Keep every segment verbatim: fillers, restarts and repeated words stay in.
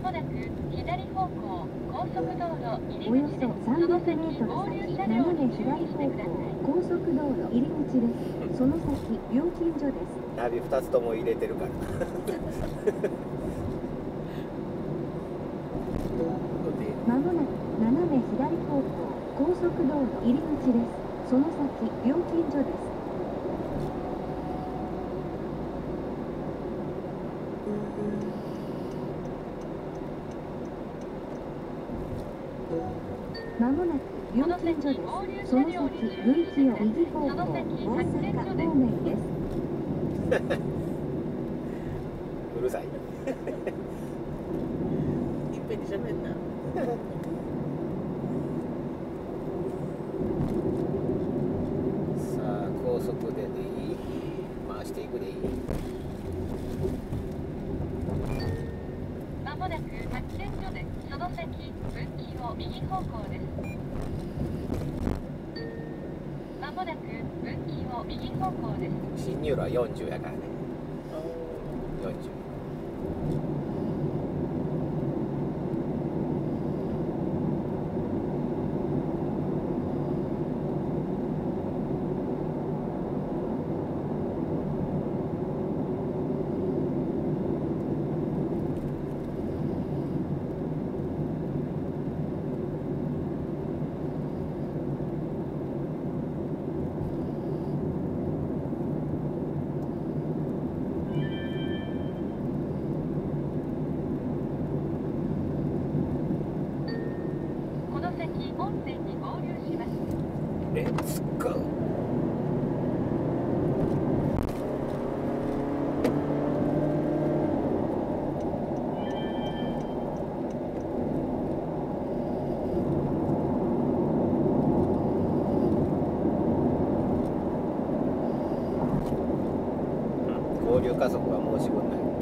もなく左方向高速道路入りおよ口そです。 さんびゃくそのメートル先合流先、 車両斜めに注意左方してください。 向、高速道路入り口です。その先、料金所です。 ナビふたつとも入れてるからまもなく斜め左方向、高速道路入り口です。その先、料金所です。まもなく料金所です。その先、分岐を右方向、大阪方面です。 うるさいいっぺんにしゃべんな。 さあ高速ででいい回していくでいいまもなく発電所です。その先分岐を右方向です。まもなく分岐を右方向です。 進入路はよんじゅうやからねよんじゅうこの先本線に合流します。 レッツゴー合流加速は申し分ない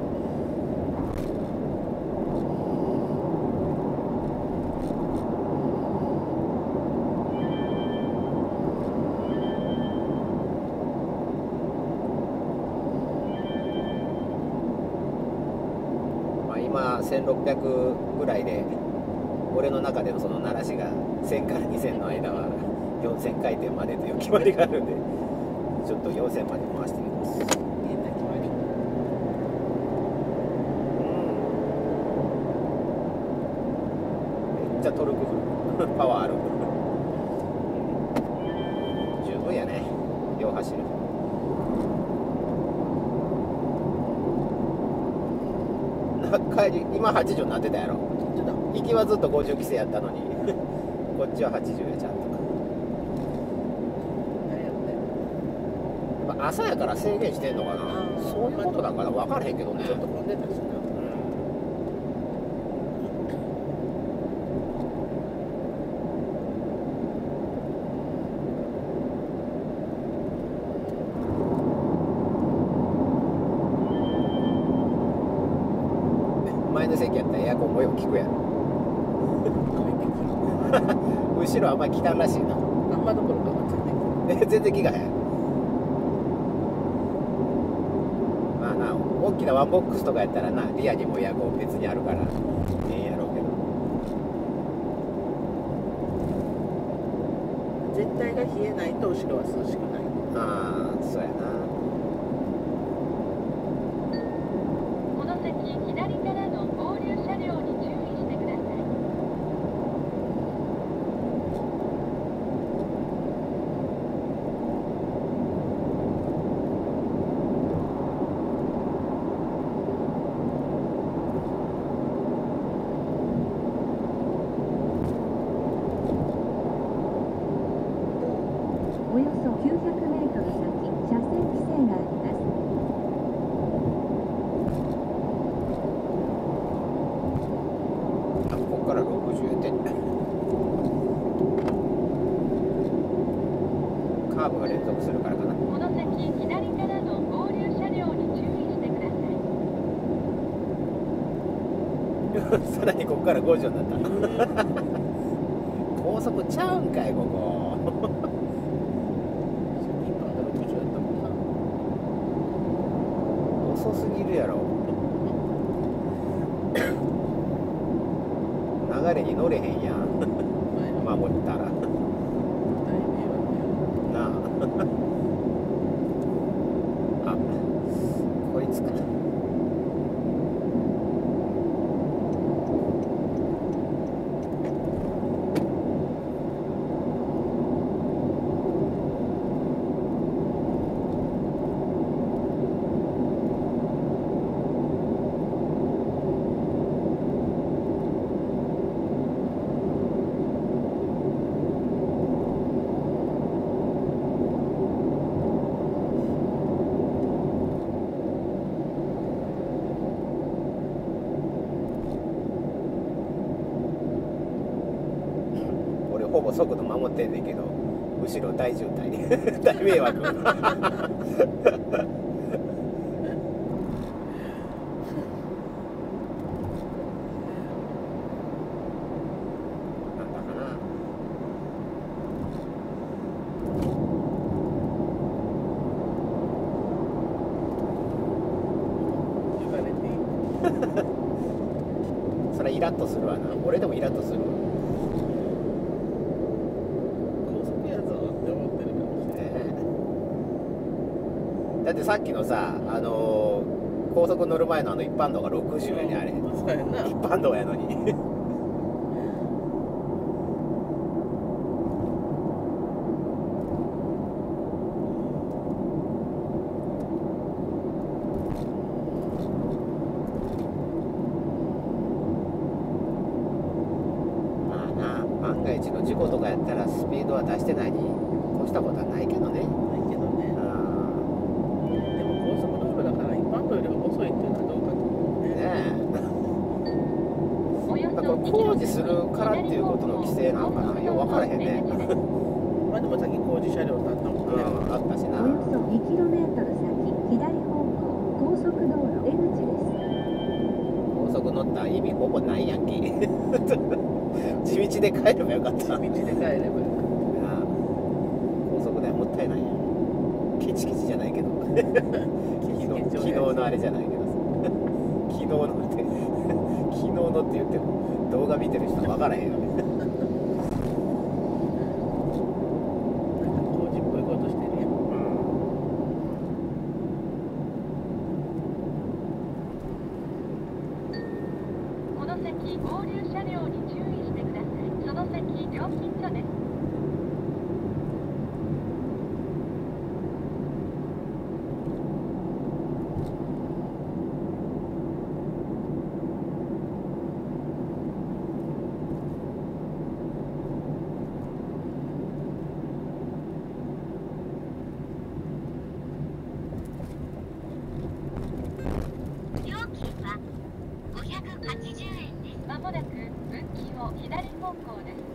まあ今せんろっぴゃくぐらいで俺の中でのその鳴らしがせんからにせんの間はよんせん回転までという決まりがあるんでちょっとよんせんまで回してみます変な決まり。 めっちゃトルクフルパワーある十分やね両走る帰り今はちじゅうになってたやろちょっと行きはずっとごじゅう規制やったのにこっちははちじゅうやちゃんとあれやって。 やっぱ朝やから制限してんのかなあーそういうことなんかな分からへんけどねちょっと混んでたしな。 前の席やったらエアコンもよく効くやろ後ろあんまり来たんらしいなあんまどころか全然。 え全然気がへんまあな大きなワンボックスとかやったらなリアにもエアコン別にあるからええんやろうけど全体が冷えないと後ろは涼しくない。 ああそうやなこの先左からの合流車両に注意してください。 およそきゅうひゃくメートル先、車線規制があります。 あここからろくじゅうやってカーブが連続するからかなこの先左からの合流車両に注意してください。 さらにここからごじゅうになった高速ちゃうんかいここ今までろくじゅうやったもんな。 遅すぎるやろ流れに乗れへんやん守ったらなああこいつかほぼ速度守ってんねんけど後ろ大渋滞大迷惑なんだかな言われていいそれイラッとするわな俺でもイラッとするわだってさっきのさ、あのー、高速乗る前のあの一般道がろくじゅうやね、あれそうやな一般道やのにまあな万が一の事故とかやったらスピードは出してないに越したことはないけどねないけどねでも高速道路だから一般道よりも遅いっていうのはどうかと思うねねおよえこれ工事するからっていうことの規制なのかなよく分からへんねまあでも先工事車両だったもんねうんあったしなおよそ にキロメートル 先左方向高速道路出口です。 高速乗った意味ほぼないやんけ地道で帰ればよかった道で帰ればなあ高速代もったいないやんケチケチじゃないけど昨日昨日のあれじゃないけどさ昨日のって昨日のって言っても動画見てる人分からへんよね工事っぽいことしてるやんこの先合流車両に注意してください。その先料金所です。 料金はごひゃくはちじゅうえんです。 まもなく分岐を左方向です。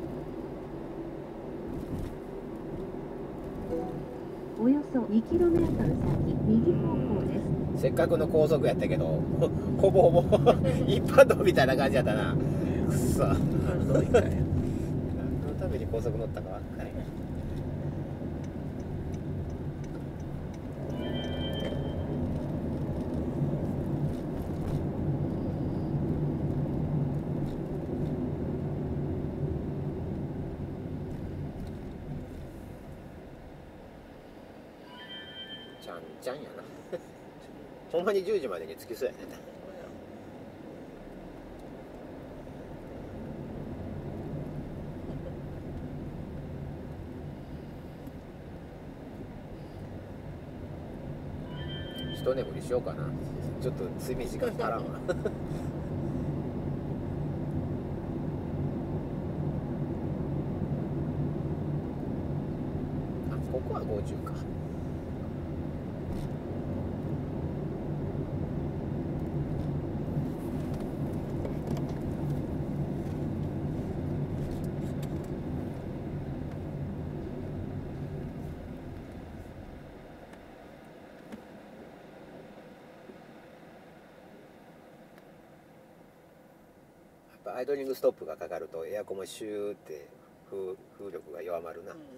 およそ にキロメートル 先右方向です。 せっかくの高速やったけどほぼほぼ一般道みたいな感じやったなくっそ何のために高速乗ったか分かんないちゃんちゃんやなほんまにじゅうじまでに着きそうやね一眠りしようかなちょっと睡眠時間足らんわあここはごじゅうかアイドリングストップがかかるとエアコンもシューって風風力が弱まるな、 うん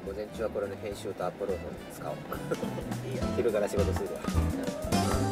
午前中はこれの編集とアップロードに使おういいや昼から仕事するわ。